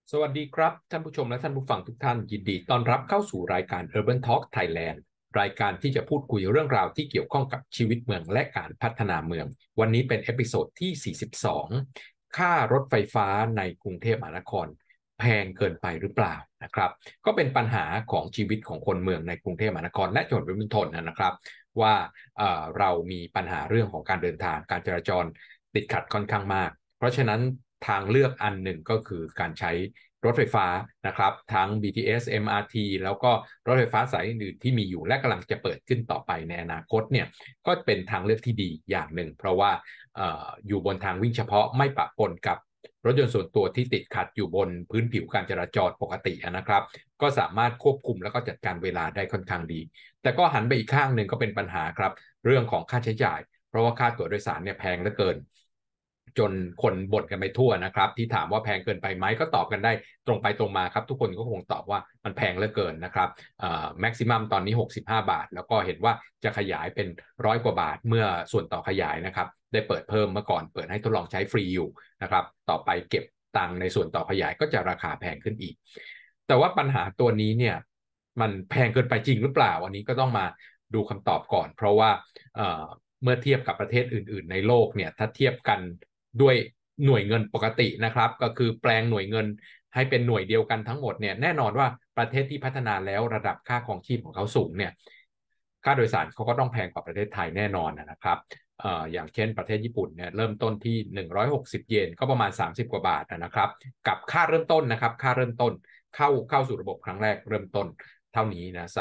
สวัสดีครับท่านผู้ชมและท่านผู้ฟังทุกท่านยินดีต้อนรับเข้าสู่รายการ Urban Talk Thailand รายการที่จะพูดคุยเรื่องราวที่เกี่ยวข้องกับชีวิตเมืองและการพัฒนาเมืองวันนี้เป็นเอพิโซดที่42ค่ารถไฟฟ้าในกรุงเทพมหานครแพงเกินไปหรือเปล่านะครับก็เป็นปัญหาของชีวิตของคนเมืองในกรุงเทพมหานครและจังหวัดปริมณฑลนะครับว่าเรามีปัญหาเรื่องของการเดินทางการจราจรติดขัดค่อนข้างมากเพราะฉะนั้นทางเลือกอันหนึ่งก็คือการใช้รถไฟฟ้านะครับทั้ง BTS MRT แล้วก็รถไฟฟ้าสายอื่นๆที่มีอยู่และกำลังจะเปิดขึ้นต่อไปในอนาคตเนี่ยก็เป็นทางเลือกที่ดีอย่างหนึ่งเพราะว่าอยู่บนทางวิ่งเฉพาะไม่ปะปนกับรถยนต์ส่วนตัวที่ติดขัดอยู่บนพื้นผิวการจราจรปกตินะครับก็สามารถควบคุมแล้วก็จัดการเวลาได้ค่อนข้างดีแต่ก็หันไปอีกข้างหนึ่งก็เป็นปัญหาครับเรื่องของค่าใช้จ่ายเพราะว่าค่าตั๋วโดยสารเนี่ยแพงเหลือเกินจนคนบ่นกันไปทั่วนะครับที่ถามว่าแพงเกินไปไหมก็ตอบกันได้ตรงไปตรงมาครับทุกคนก็คงตอบว่ามันแพงเหลือเกินนะครับแม็กซิมัมตอนนี้65บาทแล้วก็เห็นว่าจะขยายเป็น100กว่าบาทเมื่อส่วนต่อขยายนะครับได้เปิดเพิ่มเมื่อก่อนเปิดให้ทดลองใช้ฟรีอยู่นะครับต่อไปเก็บตังค์ในส่วนต่อขยายก็จะราคาแพงขึ้นอีกแต่ว่าปัญหาตัวนี้เนี่ยมันแพงเกินไปจริงหรือเปล่าอันนี้ก็ต้องมาดูคำตอบก่อนเพราะว่าเอ่อเมื่อเทียบกับประเทศอื่นๆในโลกเนี่ยถ้าเทียบกันด้วยหน่วยเงินปกตินะครับก็คือแปลงหน่วยเงินให้เป็นหน่วยเดียวกันทั้งหมดเนี่ยแน่นอนว่าประเทศที่พัฒนาแล้วระดับค่าครองชีพของเขาสูงเนี่ยค่าโดยสารเขาก็ต้องแพงกว่าประเทศไทยแน่นอนนะครับอย่างเช่นประเทศญี่ปุ่นเนี่ยเริ่มต้นที่160เยนก็ประมาณ30กว่าบาทนะครับกับค่าเริ่มต้นนะครับค่าเริ่มต้นเข้าสู่ระบบครั้งแรกเริ่มต้นเท่านี้นะ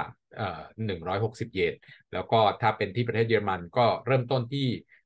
160เยนแล้วก็ถ้าเป็นที่ประเทศเยอรมันก็เริ่มต้นที่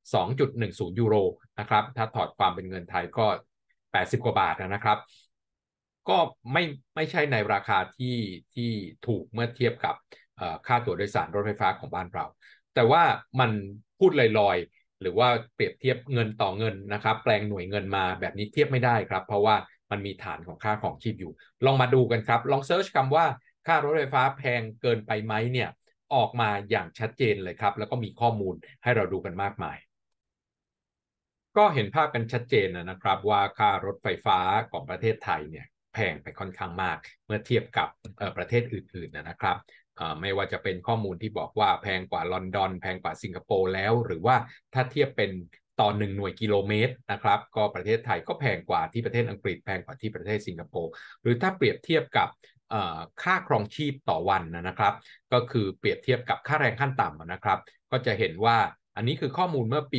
2.10ยูโรนะครับถ้าถอดความเป็นเงินไทยก็80กว่าบาทนะครับก็ไม่ไม่ใช่ในราคาที่ถูกเมื่อเทียบกับค่าตั๋วโดยสารรถไฟฟ้าของบ้านเราแต่ว่ามันพูดลอยๆหรือว่าเปรียบเทียบเงินต่อเงินนะครับแปลงหน่วยเงินมาแบบนี้เทียบไม่ได้ครับเพราะว่ามันมีฐานของค่าของชีพอยู่ลองมาดูกันครับลองเซิร์ชคำว่าค่ารถไฟฟ้าแพงเกินไปไหมเนี่ยออกมาอย่างชัดเจนเลยครับแล้วก็มีข้อมูลให้เราดูกันมากมาย ก็เห็นภาพกันชัดเจนนะครับว่าค่ารถไฟฟ้าของประเทศไทยเนี่ยแพงไปค่อนข้างมากเมื่อเทียบกับประเทศอื่นๆนะครับไม่ว่าจะเป็นข้อมูลที่บอกว่าแพงกว่าลอนดอนแพงกว่าสิงคโปร์แล้วหรือว่าถ้าเทียบเป็นต่อ1 หน่วยกิโลเมตรนะครับก็ประเทศไทยก็แพงกว่าที่ประเทศอังกฤษแพงกว่าที่ประเทศสิงคโปร์หรือถ้าเปรียบเทียบกับค่าครองชีพต่อวันนะครับก็คือเปรียบเทียบกับค่าแรงขั้นต่ำนะครับก็จะเห็นว่าอันนี้คือข้อมูลเมื่อปี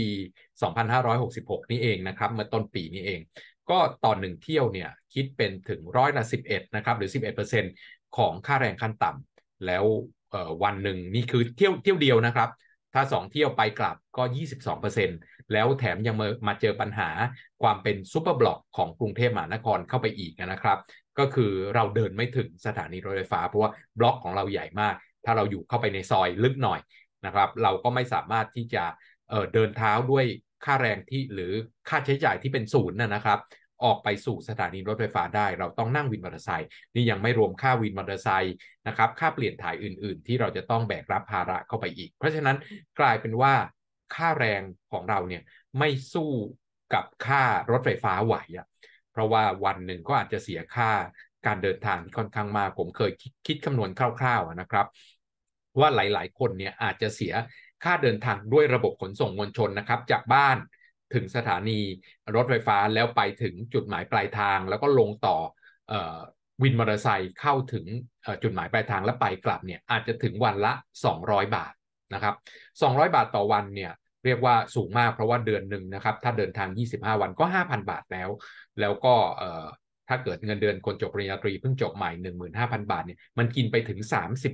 2566นี่เองนะครับเมื่อต้นปีนี้เองก็ต่อ1 เที่ยวเนี่ยคิดเป็นถึง11%นะครับหรือ11%ของค่าแรงขั้นต่ำแล้ววันหนึ่งนี่คือเที่ยวเดียวนะครับถ้า2 เที่ยวไปกลับก็22%แล้วแถมยังมาเจอปัญหาความเป็นซูเปอร์บล็อกของกรุงเทพมหานครเข้าไปอีกนะครับก็คือเราเดินไม่ถึงสถานีรถไฟฟ้าเพราะว่าบล็อกของเราใหญ่มากถ้าเราอยู่เข้าไปในซอยลึกหน่อยนะครับเราก็ไม่สามารถที่จะเดินเท้าด้วยค่าแรงที่หรือค่าใช้จ่ายที่เป็นศูนย์นะครับออกไปสู่สถานีรถไฟฟ้าได้เราต้องนั่งวินมอเตอร์ไซค์นี่ยังไม่รวมค่าวินมอเตอร์ไซค์นะครับค่าเปลี่ยนถ่ายอื่นๆที่เราจะต้องแบกรับภาระเข้าไปอีกเพราะฉะนั้นกลายเป็นว่าค่าแรงของเราเนี่ยไม่สู้กับค่ารถไฟฟ้าไหวอ่ะเพราะว่าวันหนึ่งก็อาจจะเสียค่าการเดินทางที่ค่อนข้างมากผมเคยคิดคำนวณคร่าวๆนะครับว่าหลายๆคนเนี่ยอาจจะเสียค่าเดินทางด้วยระบบขนส่งมวลชนนะครับจากบ้านถึงสถานีรถไฟฟ้าแล้วไปถึงจุดหมายปลายทางแล้วก็ลงต่อเอ่อวินมอเตอร์ไซค์เข้าถึงจุดหมายปลายทางแล้วไปกลับเนี่ยอาจจะถึงวันละ200บาทนะครับ200บาทต่อวันเนี่ยเรียกว่าสูงมากเพราะว่าเดือนหนึ่งนะครับถ้าเดินทาง25วันก็5,000บาทแล้วก็ถ้าเกิดเงินเดือนคนจบปริญญาตรีเพิ่งจบใหม่15,000บาทเนี่ยมันกินไปถึง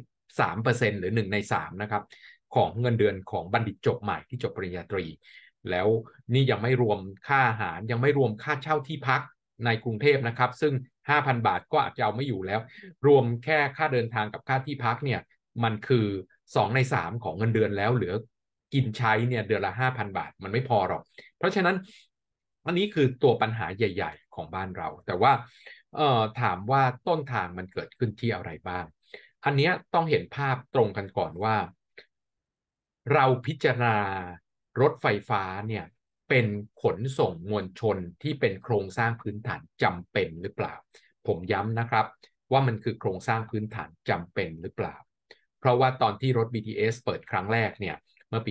33%หรือ1 ใน 3นะครับของเงินเดือนของบัณฑิตจบใหม่ที่จบปริญญาตรีแล้วนี่ยังไม่รวมค่าอาหารยังไม่รวมค่าเช่าที่พักในกรุงเทพนะครับซึ่ง5,000บาทก็อาจจะเอาไม่อยู่แล้วรวมแค่ค่าเดินทางกับค่าที่พักเนี่ยมันคือ2 ใน 3ของเงินเดือนแล้วเหลือกินใช้เนี่ยเดือนละ5,000บาทมันไม่พอหรอกเพราะฉะนั้นอันนี้คือตัวปัญหาใหญ่ๆของบ้านเราแต่ว่าถามว่าต้นทางมันเกิดขึ้นที่อะไรบ้างอันนี้ต้องเห็นภาพตรงกันก่อนว่าเราพิจารณารถไฟฟ้าเนี่ยเป็นขนส่งมวลชนที่เป็นโครงสร้างพื้นฐานจำเป็นหรือเปล่าผมย้ำนะครับว่ามันคือโครงสร้างพื้นฐานจำเป็นหรือเปล่าเพราะว่าตอนที่รถ BTS เปิดครั้งแรกเนี่ยเมื่อปี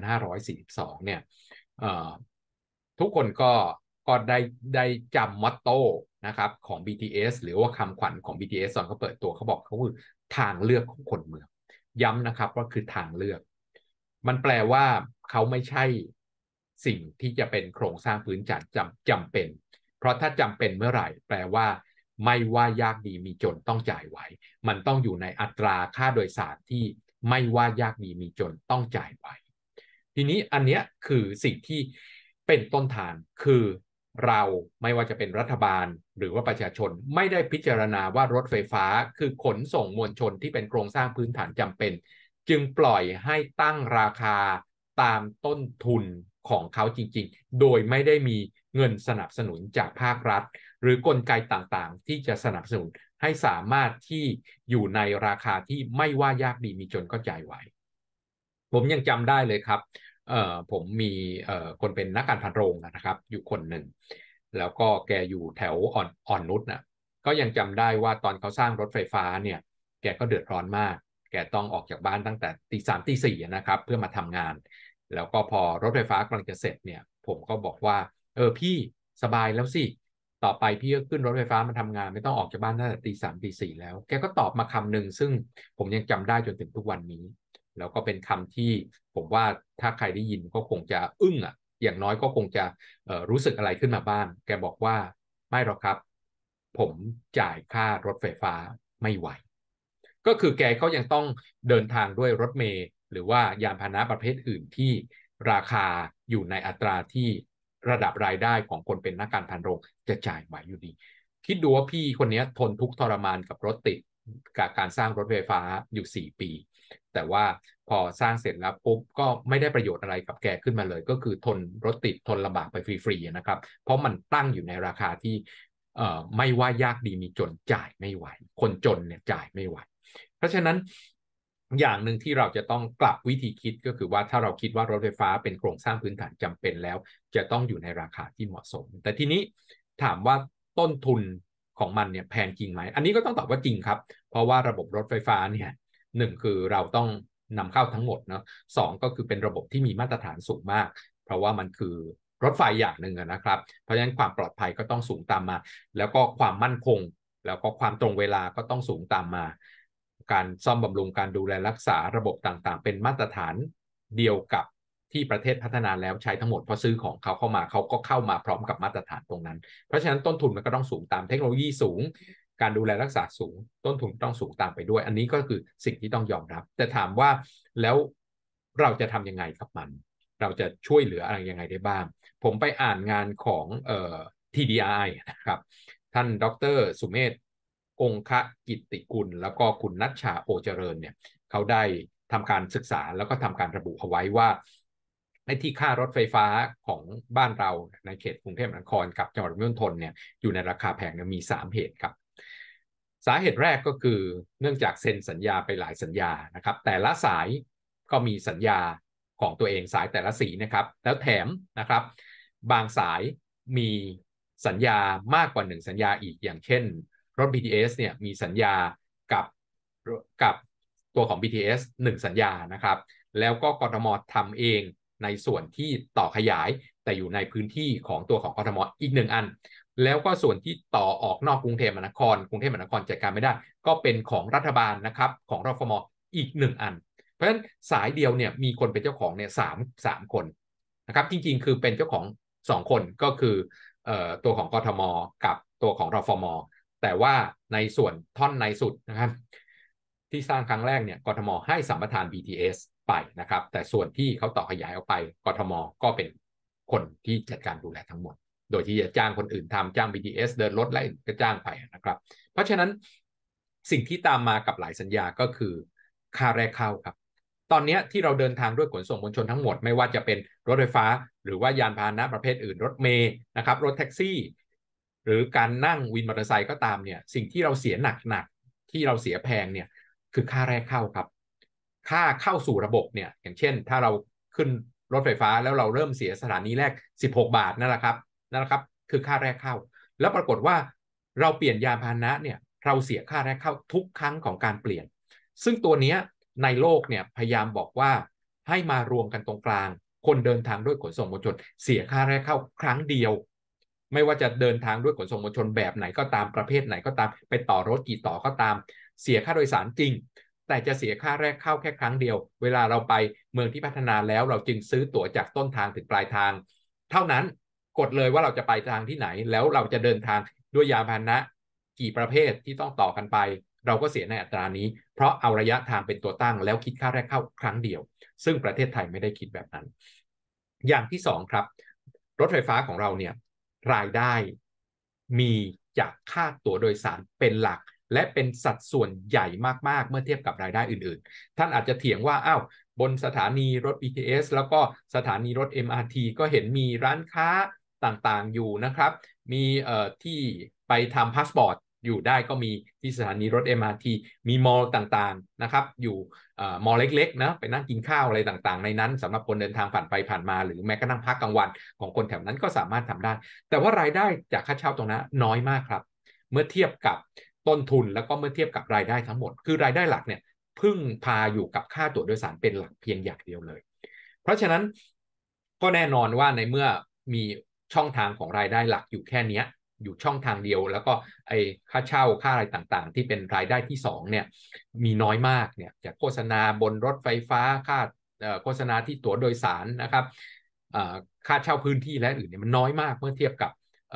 2542เนี่ยทุกคนก็ได้จำมอตโต้นะครับของ BTS หรือว่าคำขวัญของ BTS ตอนเขาเปิดตัวเขาบอกเขาคือทางเลือกของคนเมืองย้ำนะครับว่าคือทางเลือกมันแปลว่าเขาไม่ใช่สิ่งที่จะเป็นโครงสร้างพื้นฐานจำเป็นเพราะถ้าจำเป็นเมื่อไหร่แปลว่าไม่ว่ายากดีมีจนต้องจ่ายไหวมันต้องอยู่ในอัตราค่าโดยสารที่ไม่ว่ายากดีมีจนต้องจ่ายไหวทีนี้อันเนี้ยคือสิ่งที่เป็นต้นทางคือเราไม่ว่าจะเป็นรัฐบาลหรือว่าประชาชนไม่ได้พิจารณาว่ารถไฟฟ้าคือขนส่งมวลชนที่เป็นโครงสร้างพื้นฐานจำเป็นจึงปล่อยให้ตั้งราคาตามต้นทุนของเขาจริงๆโดยไม่ได้มีเงินสนับสนุนจากภาครัฐหรือกลไกต่างๆที่จะสนับสนุนให้สามารถที่อยู่ในราคาที่ไม่ว่ายากดีมีจนก็จ่ายไหวผมยังจำได้เลยครับผมมีคนเป็นนักการพันโรงนะครับอยู่คนหนึ่งแล้วก็แกอยู่แถวอ่อนนุชนะก็ยังจำได้ว่าตอนเขาสร้างรถไฟฟ้าเนี่ยแกก็เดือดร้อนมากแกต้องออกจากบ้านตั้งแต่ตี 3ตี 4นะครับเพื่อมาทำงานแล้วก็พอรถไฟฟ้ากำลังจะเสร็จเนี่ยผมก็บอกว่าพี่สบายแล้วสิต่อไปพี่ก็ขึ้นรถไฟฟ้ามาทำงานไม่ต้องออกจากบ้านตั้งแต่ตี 3ตี 4แล้วแกก็ตอบมาคำหนึ่งซึ่งผมยังจำได้จนถึงทุกวันนี้ แล้วก็เป็นคำที่ผมว่าถ้าใครได้ยินก็คงจะอึ้งอ่ะอย่างน้อยก็คงจะรู้สึกอะไรขึ้นมาบ้างแกบอกว่าไม่หรอกครับผมจ่ายค่ารถไฟฟ้าไม่ไหวก็คือแกก็ยังต้องเดินทางด้วยรถเมล์หรือว่ายานพาหนะประเภทอื่นที่ราคาอยู่ในอัตราที่ระดับรายได้ของคนเป็นนักการพันโรงจะจ่ายไหวอยู่ดีคิดดูว่าพี่คนนี้ทนทุกข์ทรมานกับรถติดกับการสร้างรถไฟฟ้าอยู่4 ปีแต่ว่าพอสร้างเสร็จแล้วปุ๊บก็ไม่ได้ประโยชน์อะไรกับแกขึ้นมาเลยก็คือทนรถติดทนลำบากไปฟรีๆนะครับเพราะมันตั้งอยู่ในราคาที่ไม่ว่ายากดีมีจนจ่ายไม่ไหวคนจนเนี่ยจ่ายไม่ไหวเพราะฉะนั้นอย่างหนึ่งที่เราจะต้องกลับวิธีคิดก็คือว่าถ้าเราคิดว่ารถไฟฟ้าเป็นโครงสร้างพื้นฐานจำเป็นแล้วจะต้องอยู่ในราคาที่เหมาะสมแต่ทีนี้ถามว่าต้นทุนของมันเนี่ยแพงจริงไหมอันนี้ก็ต้องตอบว่าจริงครับเพราะว่าระบบรถไฟฟ้าเนี่ย1คือเราต้องนำเข้าทั้งหมดเนาะ2ก็คือเป็นระบบที่มีมาตรฐานสูงมากเพราะว่ามันคือรถไฟอย่างหนึ่งนะครับเพราะฉะนั้นความปลอดภัยก็ต้องสูงตามมาแล้วก็ความมั่นคงแล้วก็ความตรงเวลาก็ต้องสูงตามมาการซ่อมบำรุงการดูแลรักษาระบบต่างๆเป็นมาตรฐานเดียวกับที่ประเทศพัฒนาแล้วใช้ทั้งหมดเพราะซื้อของเขาเข้ามาเขาก็เข้ามาพร้อมกับมาตรฐานตรงนั้นเพราะฉะนั้นต้นทุนมันก็ต้องสูงตามเทคโนโลยีสูงการดูแลรักษาสูงต้นทุนต้องสูงตามไปด้วยอันนี้ก็คือสิ่งที่ต้องยอมรับแต่ถามว่าแล้วเราจะทำยังไงกับมันเราจะช่วยเหลืออะไรยังไงได้บ้างผมไปอ่านงานของTDI นะครับท่านดรสุเมธองคกิตติกุลแล้วก็คุณนัชชาโอเจริญเนี่ยเขาได้ทำการศึกษาแล้วก็ทำการระบุเอาไว้ว่าไอ้ที่ค่ารถไฟฟ้าของบ้านเราในเขตกรุงเทพมหานครกับจังหวัดปริมณฑลเนี่ยอยู่ในราคาแพงเนี่ยมี3เหตุครับสาเหตุแรกก็คือเนื่องจากเซ็นสัญญาไปหลายสัญญานะครับแต่ละสายก็มีสัญญาของตัวเองสายแต่ละสีนะครับแล้วแถมนะครับบางสายมีสัญญามากกว่า1สัญญาอีกอย่างเช่นรถ BTS เนี่ยมีสัญญากับกับตัวของ BTS 1สัญญานะครับแล้วก็กทมทำเองในส่วนที่ต่อขยายแต่อยู่ในพื้นที่ของตัวของกทมอีก1 อันแล้วก็ส่วนที่ต่อออกนอกกรุงเทพมหานครกรุงเทพมหานครจัดการไม่ได้ก็เป็นของรัฐบาลนะครับของรฟมอีก1 อันเพราะฉะนั้นสายเดียวเนี่ยมีคนเป็นเจ้าของเนี่ยสามคนนะครับจริงๆคือเป็นเจ้าของ2 คนก็คือตัวของกทมกับตัวของรฟมแต่ว่าในส่วนท่อนในสุดนะครับที่สร้างครั้งแรกเนี่ยกทมให้สัมปทาน BTS ไปนะครับแต่ส่วนที่เขาต่อขยายออกไปกทมก็เป็นคนที่จัดการดูแลทั้งหมดโดยที่จะจ้างคนอื่นทำจ้าง BTS เดินรถและก็จ้างไปนะครับเพราะฉะนั้นสิ่งที่ตามมากับหลายสัญญาก็คือค่าแรกเข้าครับตอนนี้ที่เราเดินทางด้วยขนส่งมวลชนทั้งหมดไม่ว่าจะเป็นรถไฟฟ้าหรือว่ายานพาหนะประเภทอื่นรถเมล์นะครับรถแท็กซี่หรือการนั่งวินมอเตอร์ไซค์ก็ตามเนี่ยสิ่งที่เราเสียหนักที่เราเสียแพงเนี่ยคือค่าแรกเข้าครับค่าเข้าสู่ระบบเนี่ยอย่างเช่นถ้าเราขึ้นรถไฟฟ้าแล้วเราเริ่มเสียสถานีแรก16 บาทนั่นแหละครับคือค่าแรกเข้าแล้วปรากฏว่าเราเปลี่ยนยานพาหนะเนี่ยเราเสียค่าแรกเข้าทุกครั้งของการเปลี่ยนซึ่งตัวนี้ในโลกเนี่ยพยายามบอกว่าให้มารวมกันตรงกลางคนเดินทางด้วยขนส่งมวลชนเสียค่าแรกเข้าครั้งเดียวไม่ว่าจะเดินทางด้วยขนส่งมวลชนแบบไหนก็ตามประเภทไหนก็ตามไปต่อรถกี่ต่อก็ตามเสียค่าโดยสารจริงแต่จะเสียค่าแรกเข้าแค่ครั้งเดียวเวลาเราไปเมืองที่พัฒนาแล้วเราจึงซื้อตั๋วจากต้นทางถึงปลายทางเท่านั้นกดเลยว่าเราจะไปทางที่ไหนแล้วเราจะเดินทางด้วยยานพาหนะกี่ประเภทที่ต้องต่อกันไปเราก็เสียในอัตรานี้เพราะเอาระยะทางเป็นตัวตั้งแล้วคิดค่าแรกเข้าครั้งเดียวซึ่งประเทศไทยไม่ได้คิดแบบนั้นอย่างที่สองครับรถไฟฟ้าของเราเนี่ยรายได้มีจากค่าตั๋วโดยสารเป็นหลักและเป็นสัดส่วนใหญ่มากๆเมื่อเทียบกับรายได้อื่นๆท่านอาจจะเถียงว่าอ้าวบนสถานีรถ BTS แล้วก็สถานีรถ MRT ก็เห็นมีร้านค้าต่างๆอยู่นะครับมีที่ไปทำพาสปอร์ตอยู่ได้ก็มีที่สถานีรถ MRT มีมอลล์ต่างๆนะครับอยู่มอลล์เล็กๆนะไปนั่งกินข้าวอะไรต่างๆในนั้นสำหรับคนเดินทางผ่านไปผ่านมาหรือแม้กระทั่งพักกลางวันของคนแถวนั้นก็สามารถทำได้แต่ว่ารายได้จากค่าเช่าตรงนั้นน้อยมากครับเมื่อเทียบกับต้นทุนแล้วก็เมื่อเทียบกับรายได้ทั้งหมดคือรายได้หลักเนี่ยพึ่งพาอยู่กับค่าตั๋วโดยสารเป็นหลักเพียงอย่างเดียวเลยเพราะฉะนั้นก็แน่นอนว่าในเมื่อมีช่องทางของรายได้หลักอยู่แค่นี้อยู่ช่องทางเดียวแล้วก็ไอ้ค่าเช่าค่าอะไรต่างๆที่เป็นรายได้ที่สองเนี่ยมีน้อยมากเนี่ยจากโฆษณาบนรถไฟฟ้าค่าโฆษณาที่ตั๋วโดยสารนะครับค่าเช่าพื้นที่และอื่นเนี่ยมันน้อยมากเมื่อเทียบกับ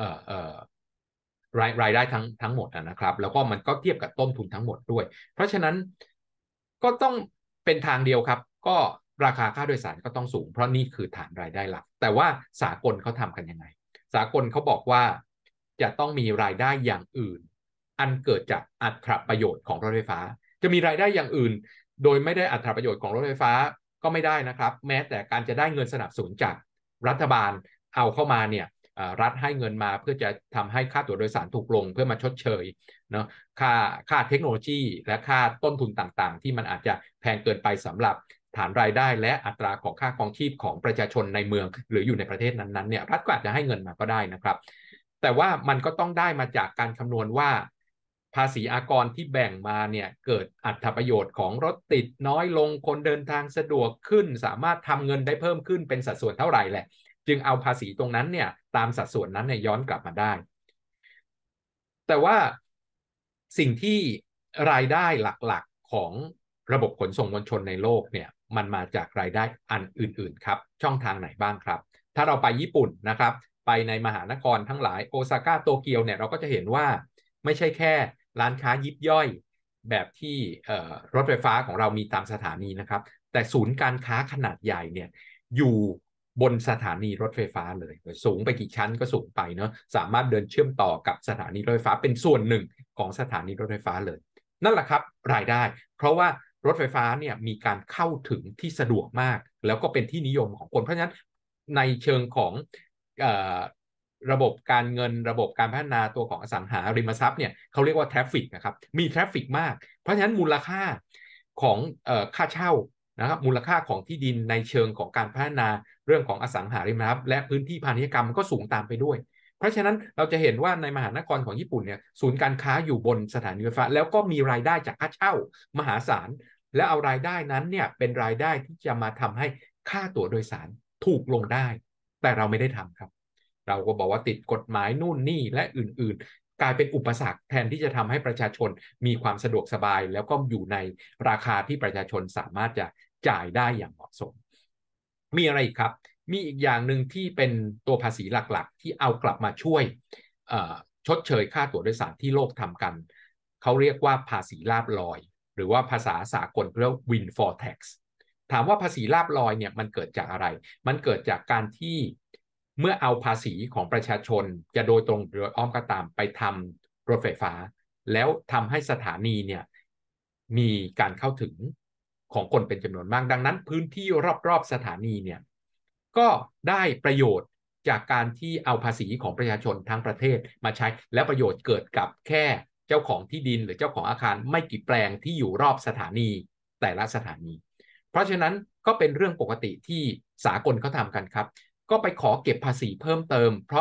รายได้ทั้งหมดนะครับแล้วก็มันก็เทียบกับต้นทุนทั้งหมดด้วยเพราะฉะนั้นก็ต้องเป็นทางเดียวครับก็ราคาค่าโดยสารก็ต้องสูงเพราะนี่คือฐานรายได้หลักแต่ว่าสากลเขาทำกันยังไงสากลเขาบอกว่าจะต้องมีรายได้อย่างอื่นอันเกิดจากอัตราประโยชน์ของรถไฟฟ้าจะมีรายได้อย่างอื่นโดยไม่ได้อัตราประโยชน์ของรถไฟฟ้าก็ไม่ได้นะครับแม้แต่การจะได้เงินสนับสนุนจากรัฐบาลเอาเข้ามาเนี่ยรัฐให้เงินมาเพื่อจะทำให้ค่าตั๋วโดยสารถูกลงเพื่อมาชดเชยเนาะค่าเทคโนโลยีและค่าต้นทุนต่างๆที่มันอาจจะแพงเกินไปสำหรับฐานรายได้และอัตราของค่าครองชีพของประชาชนในเมืองหรืออยู่ในประเทศนั้นๆเนี่ยรัฐก็อาจจะให้เงินมาก็ได้นะครับแต่ว่ามันก็ต้องได้มาจากการคำนวณว่าภาษีอากรที่แบ่งมาเนี่ยเกิดอรรถประโยชน์ของรถติดน้อยลงคนเดินทางสะดวกขึ้นสามารถทำเงินได้เพิ่มขึ้นเป็นสัดส่วนเท่าไหร่แหละจึงเอาภาษีตรงนั้นเนี่ยตามสัดส่วนนั้นเนี่ยย้อนกลับมาได้แต่ว่าสิ่งที่รายได้หลักๆของระบบขนส่งมวลชนในโลกเนี่ยมันมาจากรายได้อันอื่นๆครับช่องทางไหนบ้างครับถ้าเราไปญี่ปุ่นนะครับไปในมหานครทั้งหลายโอซาก้าโตเกียวเนี่ยเราก็จะเห็นว่าไม่ใช่แค่ร้านค้ายิบย่อยแบบที่รถไฟฟ้าของเรามีตามสถานีนะครับแต่ศูนย์การค้าขนาดใหญ่เนี่ยอยู่บนสถานีรถไฟฟ้าเลยสูงไปกี่ชั้นก็สูงไปเนาะสามารถเดินเชื่อมต่อกับสถานีรถไฟฟ้าเป็นส่วนหนึ่งของสถานีรถไฟฟ้าเลยนั่นแหละครับรายได้เพราะว่ารถไฟฟ้าเนี่ยมีการเข้าถึงที่สะดวกมากแล้วก็เป็นที่นิยมของคนเพราะฉะนั้นในเชิงของระบบการเงินระบบการพัฒนาตัวของอสังหาริมทรัพย์เนี่ยเขาเรียกว่าทราฟฟิกนะครับมีทราฟฟิกมากเพราะฉะนั้นมูลค่าของค่าเช่านะครับมูลค่าของที่ดินในเชิงของการพัฒนาเรื่องของอสังหาริมทรัพย์และพื้นที่พาณิชยกรรมก็สูงตามไปด้วยเพราะฉะนั้นเราจะเห็นว่าในมหานครของญี่ปุ่นเนี่ยศูนย์การค้าอยู่บนสถานีรถไฟฟ้าแล้วก็มีรายได้จากค่าเช่ามหาศาลและเอารายได้นั้นเนี่ยเป็นรายได้ที่จะมาทำให้ค่าตั๋วโดยสารถูกลงได้แต่เราไม่ได้ทำครับเราก็บอกว่าติดกฎหมายนู่นนี่และอื่นๆกลายเป็นอุปสรรคแทนที่จะทำให้ประชาชนมีความสะดวกสบายแล้วก็อยู่ในราคาที่ประชาชนสามารถจะจ่ายได้อย่างเหมาะสมมีอะไรอีกครับมีอีกอย่างหนึ่งที่เป็นตัวภาษีหลักๆที่เอากลับมาช่วยชดเชยค่าตั๋วโดยสารที่โลกทำกันเขาเรียกว่าภาษีลาภลอยหรือว่าภาษาสากลเรียก windfall tax ถามว่าภาษีลาภลอยเนี่ยมันเกิดจากอะไรมันเกิดจากการที่เมื่อเอาภาษีของประชาชนจะโดยตรงหรืออ้อมก็ตามไปทำรถไฟฟ้าแล้วทำให้สถานีเนี่ยมีการเข้าถึงของคนเป็นจำนวนมากดังนั้นพื้นที่รอบๆสถานีเนี่ยก็ได้ประโยชน์จากการที่เอาภาษีของประชาชนทั้งประเทศมาใช้และประโยชน์เกิดกับแค่เจ้าของที่ดินหรือเจ้าของอาคารไม่กี่แปลงที่อยู่รอบสถานีแต่ละสถานีเพราะฉะนั้นก็เป็นเรื่องปกติที่สากลเขาทำกันครับก็ไปขอเก็บภาษีเพิ่มเติมเพราะ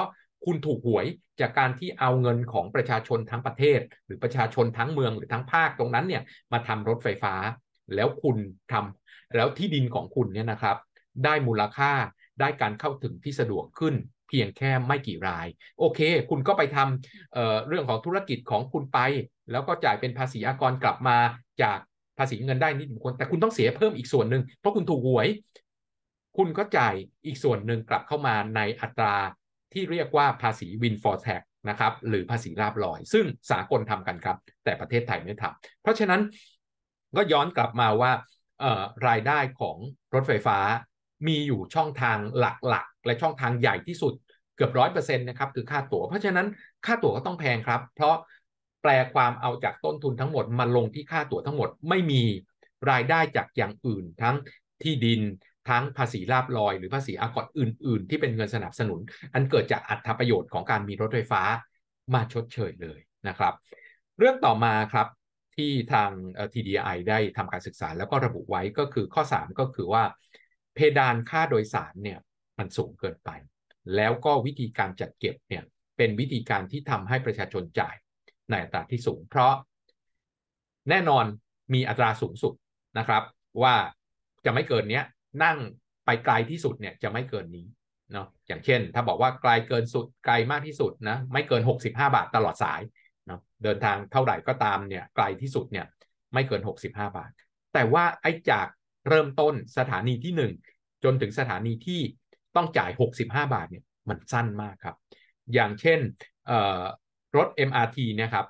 คุณถูกหวยจากการที่เอาเงินของประชาชนทั้งประเทศหรือประชาชนทั้งเมืองหรือทั้งภาคตรงนั้นเนี่ยมาทำรถไฟฟ้าแล้วคุณทำแล้วที่ดินของคุณเนี่ยนะครับได้มูลค่าได้การเข้าถึงที่สะดวกขึ้นเพียงแค่ไม่กี่รายโอเคคุณก็ไปทำเรื่องของธุรกิจของคุณไปแล้วก็จ่ายเป็นภาษีอากรกลับมาจากภาษีเงินได้นิติบุคคลแต่คุณต้องเสียเพิ่มอีกส่วนหนึ่งเพราะคุณถูกหวยคุณก็จ่ายอีกส่วนหนึ่งกลับเข้ามาในอัตราที่เรียกว่าภาษี windfall tax นะครับหรือภาษีลาภลอยซึ่งสากลทำกันครับแต่ประเทศไทยไม่ทำเพราะฉะนั้นก็ย้อนกลับมาว่ารายได้ของรถไฟฟ้ามีอยู่ช่องทางหลักๆและช่องทางใหญ่ที่สุดเกือบ100%นะครับคือค่าตั๋วเพราะฉะนั้นค่าตั๋วก็ต้องแพงครับเพราะแปลความเอาจากต้นทุนทั้งหมดมาลงที่ค่าตั๋วทั้งหมดไม่มีรายได้จากอย่างอื่นทั้งที่ดินทั้งภาษีลาภลอยหรือภาษีอากรอื่นๆที่เป็นเงินสนับสนุนอันเกิดจากอรรถประโยชน์ของการมีรถไฟฟ้ามาชดเชยเลยนะครับเรื่องต่อมาครับที่ทางTDI ได้ทำการศึกษาแล้วก็ระบุไว้ก็คือข้อ3ก็คือว่าเพดานค่าโดยสารเนี่ยมันสูงเกินไปแล้วก็วิธีการจัดเก็บเนี่ยเป็นวิธีการที่ทำให้ประชาชนจ่ายในอัตราที่สูงเพราะแน่นอนมีอัตราสูงสุดนะครับว่าจะไม่เกินนี้นั่งไปไกลที่สุดเนี่ยจะไม่เกินนี้เนาะอย่างเช่นถ้าบอกว่าไกลเกินสุดไกลมากที่สุดนะไม่เกิน65 บาทตลอดสายเนาะเดินทางเท่าไหร่ก็ตามเนี่ยไกลที่สุดเนี่ยไม่เกิน65 บาทแต่ว่าไอ้จากเริ่มต้นสถานีที่1จนถึงสถานีที่ต้องจ่าย65 บาทเนี่ยมันสั้นมากครับอย่างเช่นรถ MRT เนี่ยครับ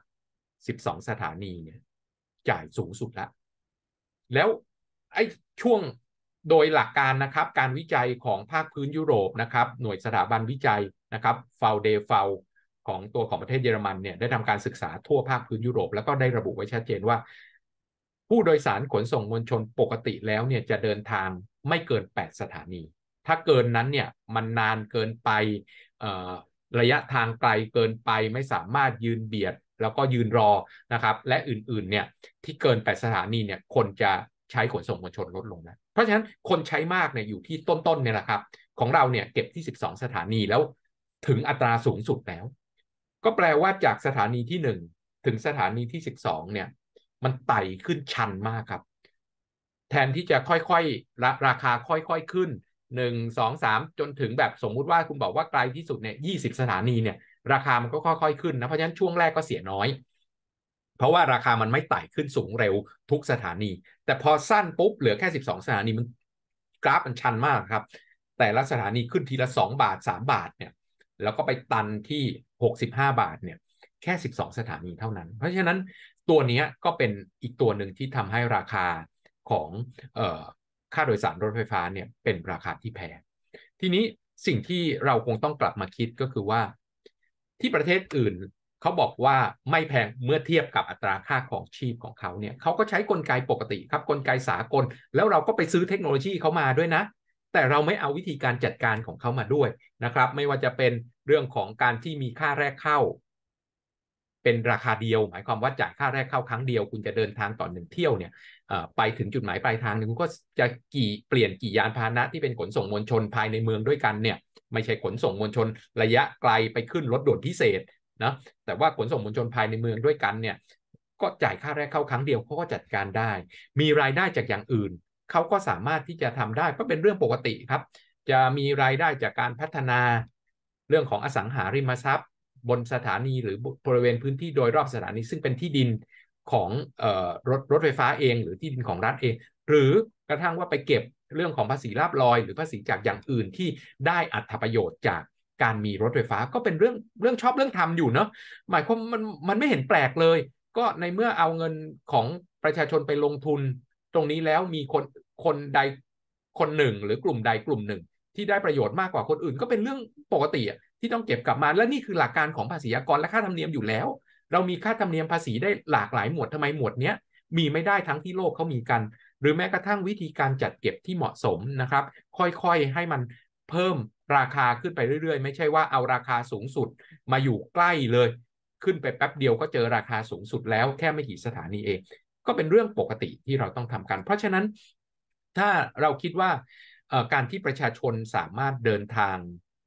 12สถานีเนี่ยจ่ายสูงสุดแล้วไอ้ช่วงโดยหลักการนะครับการวิจัยของภาคพื้นยุโรปนะครับหน่วยสถาบันวิจัยนะครับฟาวเดฟาวของตัวของประเทศเยอรมันเนี่ยได้ทำการศึกษาทั่วภาคพื้นยุโรปแล้วก็ได้ระบุไว้ชัดเจนว่าผู้โดยสารขนส่งมวลชนปกติแล้วเนี่ยจะเดินทางไม่เกิน8สถานีถ้าเกินนั้นเนี่ยมันนานเกินไประยะทางไกลเกินไปไม่สามารถยืนเบียดแล้วก็ยืนรอนะครับและอื่นๆเนี่ยที่เกิน8สถานีเนี่ยคนจะใช้ขนส่งมวลชนลดลงนะเพราะฉะนั้นคนใช้มากเนี่ยอยู่ที่ต้นๆเนี่ยแหละครับของเราเนี่ยเก็บที่12สถานีแล้วถึงอัตราสูงสุดแล้วก็แปลว่าจากสถานีที่1ถึงสถานีที่12เนี่ยมันไต่ขึ้นชันมากครับแทนที่จะค่อยๆราคาค่อยๆขึ้น1 2 3จนถึงแบบสมมุติว่าคุณบอกว่าไกลที่สุดเนี่ย20สถานีเนี่ยราคามันก็ค่อยๆขึ้นนะเพราะฉะนั้นช่วงแรกก็เสียน้อยเพราะว่าราคามันไม่ไต่ขึ้นสูงเร็วทุกสถานีแต่พอสั้นปุ๊บเหลือแค่12สถานีมันกราฟมันชันมากครับแต่ละสถานีขึ้นทีละ2 บาท3 บาทเนี่ยแล้วก็ไปตันที่65 บาทเนี่ยแค่12สถานีเท่านั้นเพราะฉะนั้นตัวนี้ก็เป็นอีกตัวหนึ่งที่ทำให้ราคาของค่าโดยสารรถไฟฟ้าเนี่ยเป็นราคาที่แพงทีนี้สิ่งที่เราคงต้องกลับมาคิดก็คือว่าที่ประเทศอื่นเขาบอกว่าไม่แพงเมื่อเทียบกับอัตราค่าของชีพของเขาเนี่ยเขาก็ใช้กลไกปกติครับกลไกสากลแล้วเราก็ไปซื้อเทคโนโลยีเขามาด้วยนะแต่เราไม่เอาวิธีการจัดการของเขามาด้วยนะครับไม่ว่าจะเป็นเรื่องของการที่มีค่าแรกเข้าเป็นราคาเดียวหมายความว่าจ่ายค่าแรกเข้าครั้งเดียวคุณจะเดินทางต่อ1 เที่ยวเนี่ยไปถึงจุดหมายปลายทางคุณก็จะเปลี่ยนกี่ยานพาหนะที่เป็นขนส่งมวลชนภายในเมืองด้วยกันเนี่ยไม่ใช่ขนส่งมวลชนระยะไกลไปขึ้นรถด่วนพิเศษนะแต่ว่าขนส่งมวลชนภายในเมืองด้วยกันเนี่ยก็จ่ายค่าแรกเข้าครั้งเดียวเขาก็จัดการได้มีรายได้จากอย่างอื่นเขาก็สามารถที่จะทำได้ก็เป็นเรื่องปกติครับจะมีรายได้จากการพัฒนาเรื่องของอสังหาริมทรัพย์บนสถานีหรือบริเวณพื้นที่โดยรอบสถานีซึ่งเป็นที่ดินของรถไฟฟ้าเองหรือที่ดินของรัฐเองหรือกระทั่งว่าไปเก็บเรื่องของภาษีลาภลอยหรือภาษีจากอย่างอื่นที่ได้อรรถประโยชน์จากการมีรถไฟฟ้าก็เป็นเรื่องชอบเรื่องทำอยู่เนาะหมายความมันไม่เห็นแปลกเลยก็ในเมื่อเอาเงินของประชาชนไปลงทุนตรงนี้แล้วมีคนใดคนหนึ่งหรือกลุ่มใดกลุ่มหนึ่งที่ได้ประโยชน์มากกว่าคนอื่นก็เป็นเรื่องปกติที่ต้องเก็บกลับมาและนี่คือหลักการของภาษีอากรและค่าธรรมเนียมอยู่แล้วเรามีค่าธรรมเนียมภาษีได้หลากหลายหมวดทำไมหมวดเนี้ยมีไม่ได้ทั้งที่โลกเขามีกันหรือแม้กระทั่งวิธีการจัดเก็บที่เหมาะสมนะครับค่อยๆให้มันเพิ่มราคาขึ้นไปเรื่อยๆไม่ใช่ว่าเอาราคาสูงสุดมาอยู่ใกล้เลยขึ้นไปแป๊บเดียวก็เจอราคาสูงสุดแล้วแค่ไม่กี่สถานีเองก็เป็นเรื่องปกติที่เราต้องทำกันเพราะฉะนั้นถ้าเราคิดว่าการที่ประชาชนสามารถเดินทาง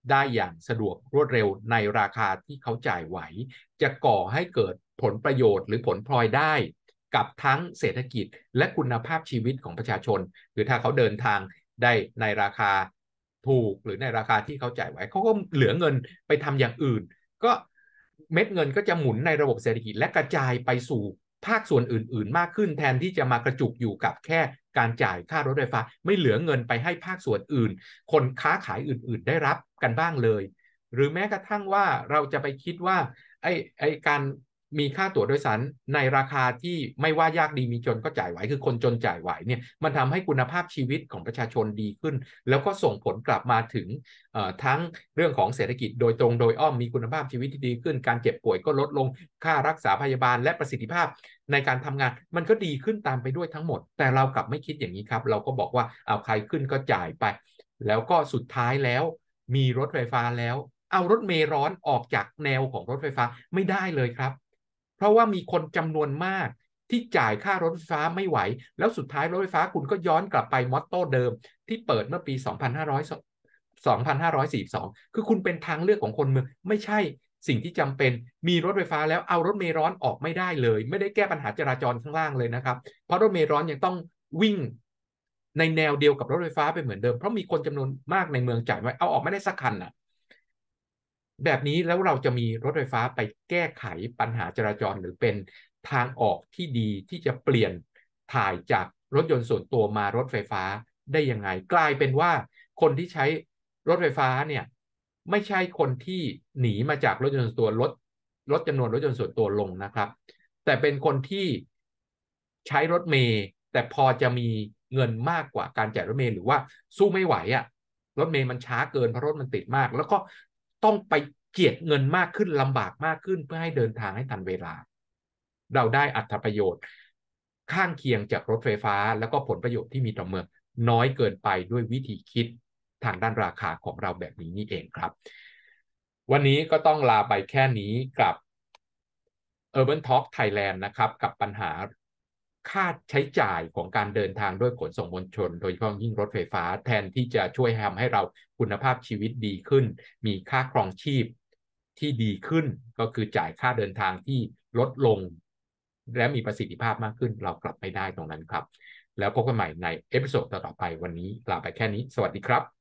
ได้อย่างสะดวกรวดเร็วในราคาที่เขาจ่ายไหวจะก่อให้เกิดผลประโยชน์หรือผลพลอยได้กับทั้งเศรษฐกิจและคุณภาพชีวิตของประชาชนหรือถ้าเขาเดินทางได้ในราคาถูกหรือในราคาที่เขาจ่ายไหวเขาก็เหลือเงินไปทำอย่างอื่นก็เม็ดเงินก็จะหมุนในระบบเศรษฐกิจและกระจายไปสู่ภาคส่วนอื่นๆมากขึ้นแทนที่จะมากระจุกอยู่กับแค่การจ่ายค่ารถไฟฟ้าไม่เหลือเงินไปให้ภาคส่วนอื่นคนค้าขายอื่นๆได้รับกันบ้างเลยหรือแม้กระทั่งว่าเราจะไปคิดว่าไอ้การมีค่าตั๋วโดยสารในราคาที่ไม่ว่ายากดีมีจนก็จ่ายไหวคือคนจนจ่ายไหวเนี่ยมันทำให้คุณภาพชีวิตของประชาชนดีขึ้นแล้วก็ส่งผลกลับมาถึงทั้งเรื่องของเศรษฐกิจโดยตรงโดยอ้อมมีคุณภาพชีวิตที่ดีขึ้นการเจ็บป่วยก็ลดลงค่ารักษาพยาบาลและประสิทธิภาพในการทำงานมันก็ดีขึ้นตามไปด้วยทั้งหมดแต่เรากลับไม่คิดอย่างนี้ครับเราก็บอกว่าเอาใครขึ้นก็จ่ายไปแล้วก็สุดท้ายแล้วมีรถไฟฟ้าแล้วเอารถเมล์ร้อนออกจากแนวของรถไฟฟ้าไม่ได้เลยครับเพราะว่ามีคนจำนวนมากที่จ่ายค่ารถไฟฟ้าไม่ไหวแล้วสุดท้ายรถไฟฟ้าคุณก็ย้อนกลับไปมอตโต้เดิมที่เปิดเมื่อปี2542คือคุณเป็นทางเลือกของคนเมืองไม่ใช่สิ่งที่จำเป็นมีรถไฟฟ้าแล้วเอารถเมล์ร้อนออกไม่ได้เลยไม่ได้แก้ปัญหาจราจรข้างล่างเลยนะครับเพราะรถเมล์ร้อนยังต้องวิ่งในแนวเดียวกับรถไฟฟ้าไปเหมือนเดิมเพราะมีคนจำนวนมากในเมืองจ่ายไว้เอาออกไม่ได้สักคันอ่ะแบบนี้แล้วเราจะมีรถไฟฟ้าไปแก้ไขปัญหาจราจรหรือเป็นทางออกที่ดีที่จะเปลี่ยนถ่ายจากรถยนต์ส่วนตัวมารถไฟฟ้าได้ยังไงกลายเป็นว่าคนที่ใช้รถไฟฟ้าเนี่ยไม่ใช่คนที่หนีมาจากรถยนต์ส่วนตัวลดจำนวนรถยนต์ส่วนตัวลงนะครับแต่เป็นคนที่ใช้รถเมล์แต่พอจะมีเงินมากกว่าการจ่ายรถเมล์หรือว่าสู้ไม่ไหวอ่ะรถเมล์มันช้าเกินเพราะรถมันติดมากแล้วก็ต้องไปเจียดเงินมากขึ้นลำบากมากขึ้นเพื่อให้เดินทางให้ทันเวลาเราได้อรรถประโยชน์ข้างเคียงจากรถไฟฟ้าแล้วก็ผลประโยชน์ที่มีต่อเมืองน้อยเกินไปด้วยวิธีคิดทางด้านราคาของเราแบบนี้นี่เองครับวันนี้ก็ต้องลาไปแค่นี้กับ Urban Talk Thailand นะครับกับปัญหาค่าใช้จ่ายของการเดินทางด้วยขนส่งมวลชนโดยเฉพาะยิ่งรถไฟฟ้าแทนที่จะช่วยทำให้เราคุณภาพชีวิตดีขึ้นมีค่าครองชีพที่ดีขึ้นก็คือจ่ายค่าเดินทางที่ลดลงและมีประสิทธิภาพมากขึ้นเรากลับไม่ได้ตรงนั้นครับแล้วพบกันใหม่ในเอพิโซดต่อไปวันนี้ลาไปแค่นี้สวัสดีครับ